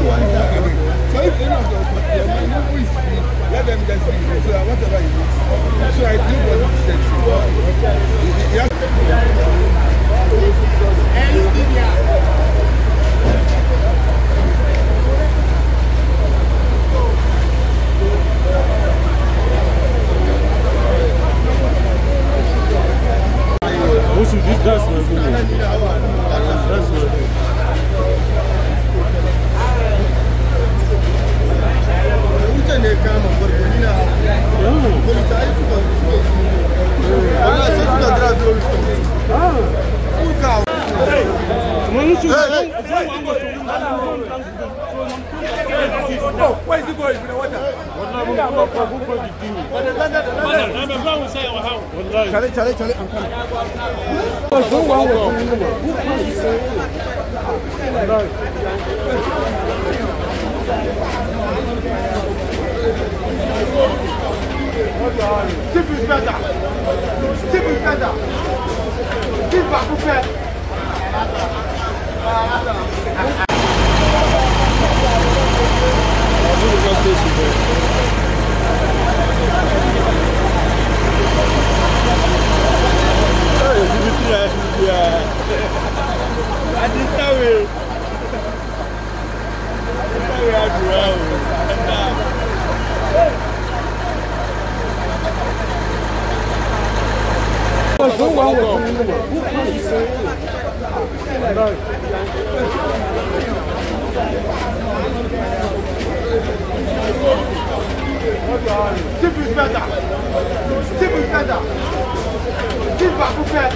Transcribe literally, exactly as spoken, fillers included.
So if any of your who is free, let them just free. So whatever it is. So I do what it says. Also, this that's my room. That's my room. Oh, where is he going? Charlie, Charlie, Charlie, I'm coming. Chief Inspector! Chief Inspector! Chief Bakupe! Chief Inspector! Chief Inspector! Chief Bakupe!